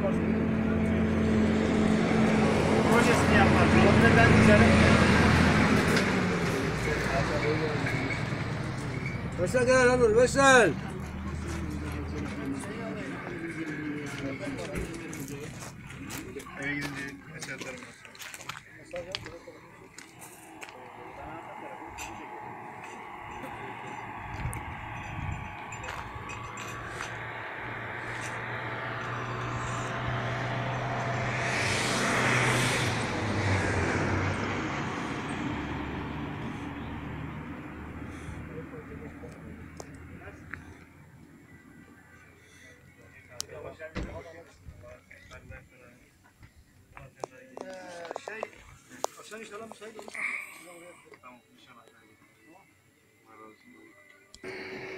Projesini yapmak. Olabilir ben güzelim. Veysel gel lan Veysel. Eve gidince mesaj atarım. Akşam inşallah müsait olur. Tamam inşallah. Allah razı olsun.